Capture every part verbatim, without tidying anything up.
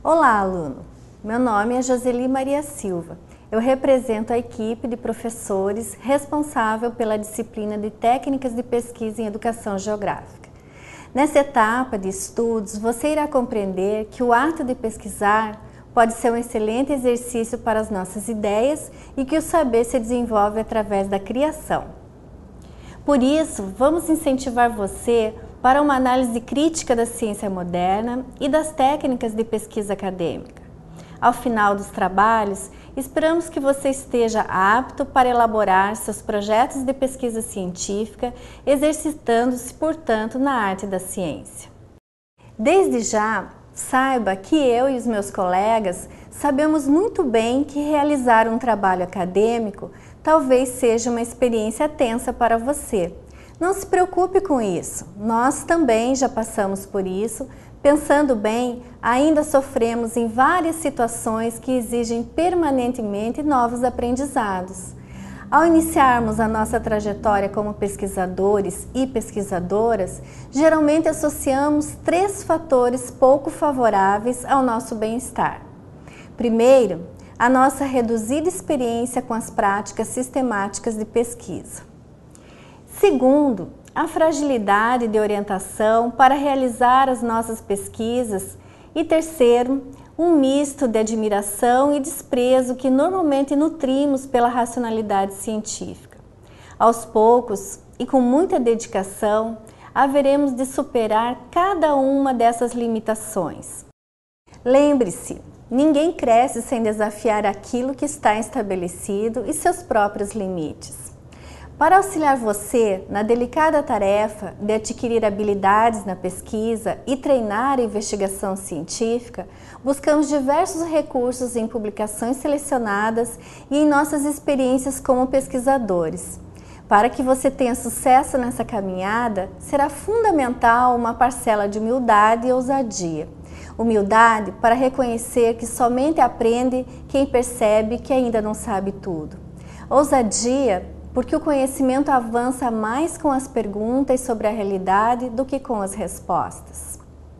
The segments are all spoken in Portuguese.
Olá, aluno! Meu nome é Joseli Maria Silva. Eu represento a equipe de professores responsável pela disciplina de Técnicas de Pesquisa em Educação Geográfica. Nessa etapa de estudos, você irá compreender que o ato de pesquisar pode ser um excelente exercício para as nossas ideias e que o saber se desenvolve através da criação. Por isso, vamos incentivar você para uma análise crítica da ciência moderna e das técnicas de pesquisa acadêmica. Ao final dos trabalhos, esperamos que você esteja apto para elaborar seus projetos de pesquisa científica, exercitando-se, portanto, na arte da ciência. Desde já, saiba que eu e os meus colegas sabemos muito bem que realizar um trabalho acadêmico talvez seja uma experiência tensa para você. Não se preocupe com isso, nós também já passamos por isso. Pensando bem, ainda sofremos em várias situações que exigem permanentemente novos aprendizados. Ao iniciarmos a nossa trajetória como pesquisadores e pesquisadoras, geralmente associamos três fatores pouco favoráveis ao nosso bem-estar. Primeiro, a nossa reduzida experiência com as práticas sistemáticas de pesquisa. Segundo, a fragilidade de orientação para realizar as nossas pesquisas. E terceiro, um misto de admiração e desprezo que normalmente nutrimos pela racionalidade científica. Aos poucos e com muita dedicação, haveremos de superar cada uma dessas limitações. Lembre-se, ninguém cresce sem desafiar aquilo que está estabelecido e seus próprios limites. Para auxiliar você na delicada tarefa de adquirir habilidades na pesquisa e treinar a investigação científica, buscamos diversos recursos em publicações selecionadas e em nossas experiências como pesquisadores. Para que você tenha sucesso nessa caminhada, será fundamental uma parcela de humildade e ousadia. Humildade para reconhecer que somente aprende quem percebe que ainda não sabe tudo. Ousadia porque o conhecimento avança mais com as perguntas sobre a realidade do que com as respostas.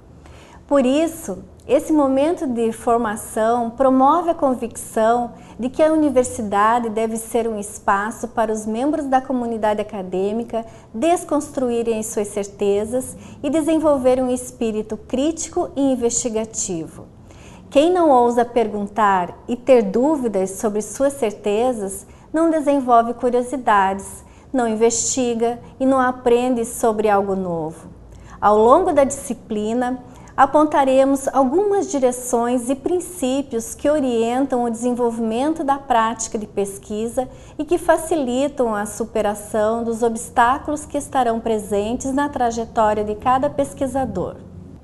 Por isso, esse momento de formação promove a convicção de que a universidade deve ser um espaço para os membros da comunidade acadêmica desconstruírem as suas certezas e desenvolverem um espírito crítico e investigativo. Quem não ousa perguntar e ter dúvidas sobre suas certezas não desenvolve curiosidades, não investiga e não aprende sobre algo novo. Ao longo da disciplina, apontaremos algumas direções e princípios que orientam o desenvolvimento da prática de pesquisa e que facilitam a superação dos obstáculos que estarão presentes na trajetória de cada pesquisador.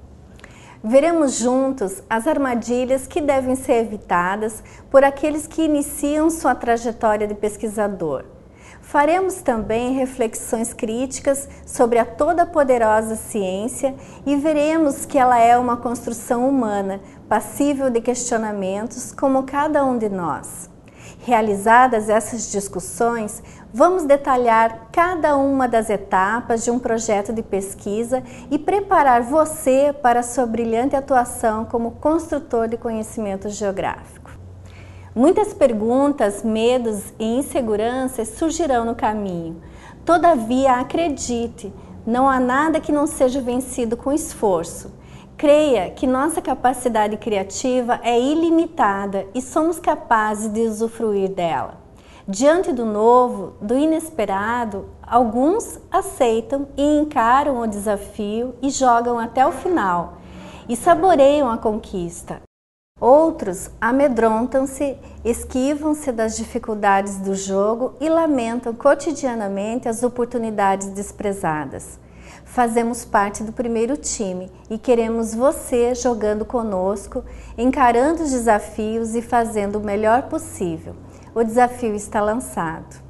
Veremos juntos as armadilhas que devem ser evitadas por aqueles que iniciam sua trajetória de pesquisador. Faremos também reflexões críticas sobre a toda poderosa ciência e veremos que ela é uma construção humana, passível de questionamentos como cada um de nós. Realizadas essas discussões, vamos detalhar cada uma das etapas de um projeto de pesquisa e preparar você para a sua brilhante atuação como construtor de conhecimento geográfico. Muitas perguntas, medos e inseguranças surgirão no caminho. Todavia, acredite, não há nada que não seja vencido com esforço. Creia que nossa capacidade criativa é ilimitada e somos capazes de usufruir dela. Diante do novo, do inesperado, alguns aceitam e encaram o desafio e jogam até o final e saboreiam a conquista. Outros amedrontam-se, esquivam-se das dificuldades do jogo e lamentam cotidianamente as oportunidades desprezadas. Fazemos parte do primeiro time e queremos você jogando conosco, encarando os desafios e fazendo o melhor possível. O desafio está lançado.